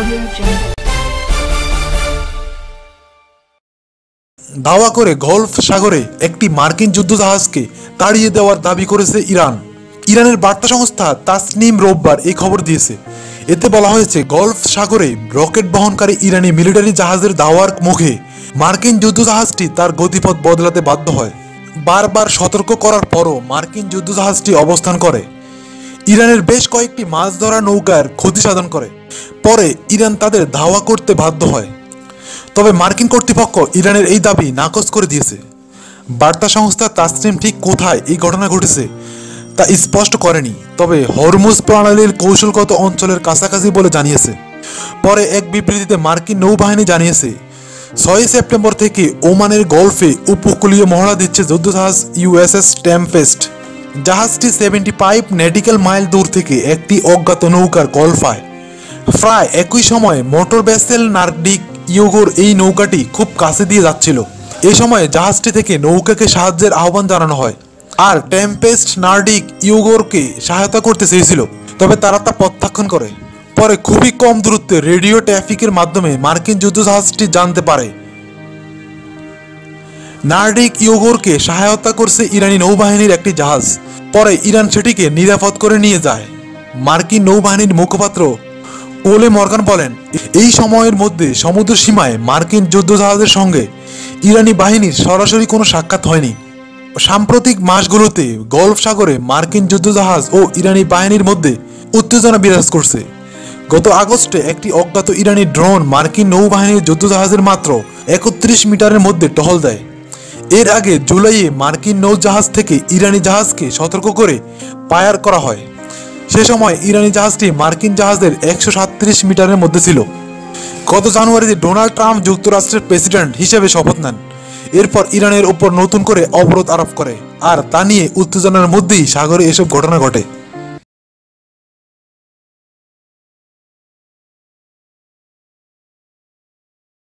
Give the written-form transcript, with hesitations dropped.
দাওয়া করে গলফ সাগরে একটি মার্কিন যুদ্ধজাহাজকে তাড়িয়ে দেওয়ার দাবি করেছে ইরান। ইরানের বার্তা সংস্থা তাসনিম রোববার এই খবর দিয়েছে। এতে বলা হয়েছে, গলফ সাগরে রকেট বহনকারী ইরানি মিলিটারি জাহাজের দাওয়ার মুখে মার্কিন যুদ্ধজাহাজটি তার গতিপথ বদলাতে বাধ্য হয়। বারবার সতর্ক করার পরও মার্কিন যুদ্ধজাহাজটি অবস্থান করে। ইরানের বেশ কয়েকটি মাছ ধরা নৌকার ক্ষতি সাধন করে। পরে ইরান তাদের ধাওয়া করতে বাধ্য হয়। তবে মার্কিন কর্তৃপক্ষ ইরানের এই দাবি নাকচ করে দিয়েছে। বার্তা সংস্থা তাসনিম ঠিক কোথায় এই ঘটনা ঘটেছে তা স্পষ্ট করেনি, তবে হরমুজ প্রণালীর কৌশলগত অঞ্চলের কাছাকাছি বলে জানিয়েছে। পরে এক বিবৃতিতে মার্কিন নৌবাহিনী জানিয়েছে, 6 সেপ্টেম্বর থেকে ওমানের গলফে উপকূলীয় মহড়া দিচ্ছে যুদ্ধজাহাজ ইউএসএস টেম্পেস্ট। জাহাজটি 75 নটিক্যাল মাইল দূর থেকে একটি অজ্ঞাত নৌকার গলফায়। প্রায় একই সময়ে মোটর ভেসেল নর্ডিক ইয়োগোর এই নৌকাটি খুব কাছে দিয়ে যাচ্ছিল। এ সময় জাহাজটি থেকে নৌকাকে সাহায্যের আহ্বান জানানো হয়, আর টেম্পেস্ট নর্ডিক ইয়োগোরকে সহায়তা করতে চেয়েছিল, তবে তারা তা প্রত্যাখ্যান করে। পরে খুবই কম দূরত্বে রেডিও ট্রাফিকের মাধ্যমে মার্কিন যুদ্ধজাহাজটি জানতে পারে নর্ডিক ইয়োগোরকে সহায়তা করছে ইরানি নৌবাহিনীর একটি জাহাজ। পরে ইরান সেটিকে নিরাপদ করে নিয়ে যায়। মার্কিন নৌবাহিনীর মুখপাত্র ওলে মর্গান বলেন, এই সময়ের মধ্যে সমুদ্র সীমায় মার্কিন যুদ্ধজাহাজের সঙ্গে ইরানি বাহিনীর সরাসরি কোনো সাক্ষাৎ হয়নি। সাম্প্রতিক মাসগুলোতে গলফ সাগরে মার্কিন যুদ্ধজাহাজ ও ইরানি বাহিনীর মধ্যে উত্তেজনা বিরাজ করছে। গত আগস্টে একটি অজ্ঞাত ইরানি ড্রোন মার্কিন নৌবাহিনীর যুদ্ধজাহাজের মাত্র 31 মিটারের মধ্যে টহল দেয়। এর আগে জুলাইয়ে মার্কিন নৌজাহাজ থেকে ইরানি জাহাজকে সতর্ক করে ফায়ার করা হয়। সে সময় ইরানি জাহাজটি মার্কিন জাহাজের 137 মিটারের মধ্যে ছিল। গত জানুয়ারিতে ডোনাল্ড ট্রাম্প যুক্তরাষ্ট্রের প্রেসিডেন্ট হিসেবে শপথ নেন। এরপর ইরানের উপর নতুন করে অবরোধ আরোপ করে, আর তা নিয়ে উত্তেজনার মধ্যেই সাগরে এসব ঘটনা ঘটে।